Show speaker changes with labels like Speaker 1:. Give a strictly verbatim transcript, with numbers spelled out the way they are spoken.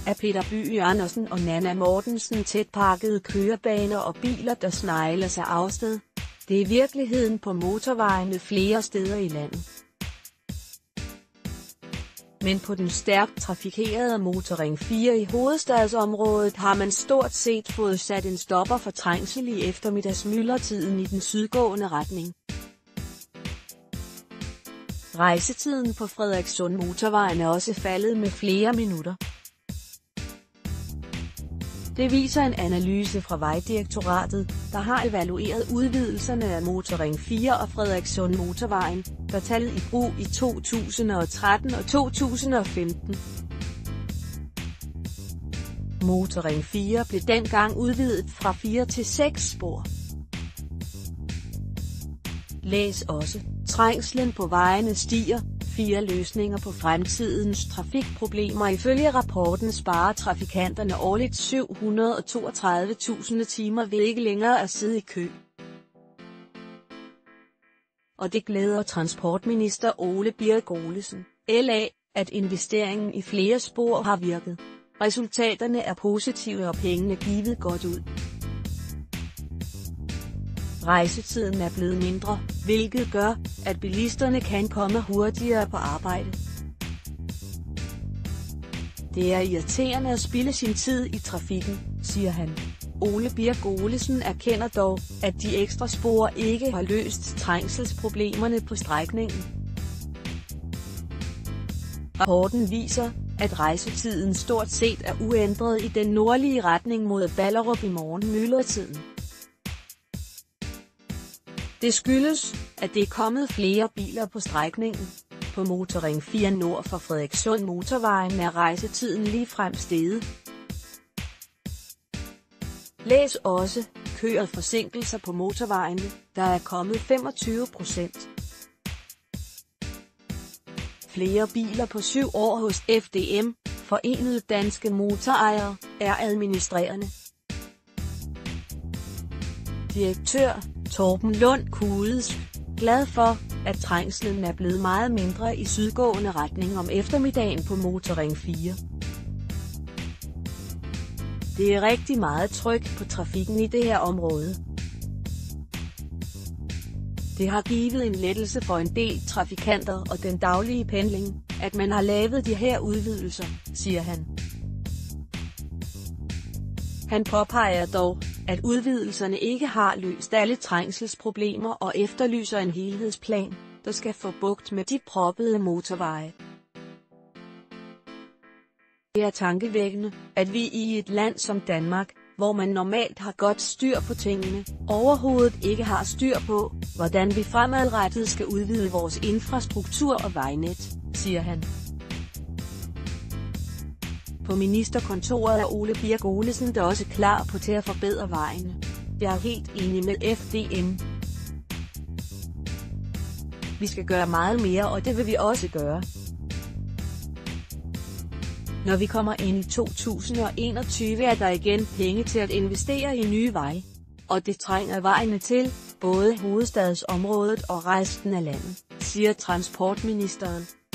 Speaker 1: af Peter By Andersen og Nanna Mortensen tætpakkede kørebaner og biler, der snegler sig afsted. Det er virkeligheden på motorvejene flere steder i landet. Men på den stærkt trafikerede Motorring fire i hovedstadsområdet har man stort set fået sat en stopper for trængsel i eftermiddagsmyldretiden i den sydgående retning. Rejsetiden på Frederikssund Motorvejen er også faldet med flere minutter. Det viser en analyse fra Vejdirektoratet, der har evalueret udvidelserne af Motorring fire og Frederikssund Motorvejen, der tallet i brug i to tusind og tretten og to tusind og femten. Motorring fire blev dengang udvidet fra fire til seks spor. Læs også: trængslen på vejene stiger, fire løsninger på fremtidens trafikproblemer. Ifølge rapporten sparer trafikanterne årligt syv hundrede og toogtredive tusind timer ved ikke længere at sidde i kø. Og det glæder transportminister Ole Birk Olesen, L A, at investeringen i flere spor har virket. Resultaterne er positive og pengene givet godt ud. Rejsetiden er blevet mindre, hvilket gør, at bilisterne kan komme hurtigere på arbejde. Det er irriterende at spilde sin tid i trafikken, siger han. Ole Birk Olesen erkender dog, at de ekstra spor ikke har løst trængselsproblemerne på strækningen. Rapporten viser, at rejsetiden stort set er uændret i den nordlige retning mod Ballerup i morgenmyldretiden. Det skyldes, at det er kommet flere biler på strækningen. På Motorring fire nord for Frederikssund Motorvejen er rejsetiden ligefrem steget. Læs også: kø og forsinkelser på motorvejene, der er kommet femogtyve procent. Flere biler på syv år hos F D M, Forenede Danske Motorejere, er administrerende. Direktør Torben Lund Kudes, glad for, at trængslen er blevet meget mindre i sydgående retning om eftermiddagen på Motorring fire. Det er rigtig meget tryk på trafikken i det her område. Det har givet en lettelse for en del trafikanter og den daglige pendling, at man har lavet de her udvidelser, siger han. Han påpeger dog, at udvidelserne ikke har løst alle trængselsproblemer og efterlyser en helhedsplan, der skal få bugt med de proppede motorveje. Det er tankevækkende, at vi i et land som Danmark, hvor man normalt har godt styr på tingene, overhovedet ikke har styr på, hvordan vi fremadrettet skal udvide vores infrastruktur og vejnet, siger han. På ministerkontoret er Ole Birk Olesen da også klar på til at forbedre vejene. Jeg er helt enig med F D M. Vi skal gøre meget mere, og det vil vi også gøre. Når vi kommer ind i to tusind og enogtyve, er der igen penge til at investere i nye veje. Og det trænger vejene til, både hovedstadsområdet og resten af landet, siger transportministeren.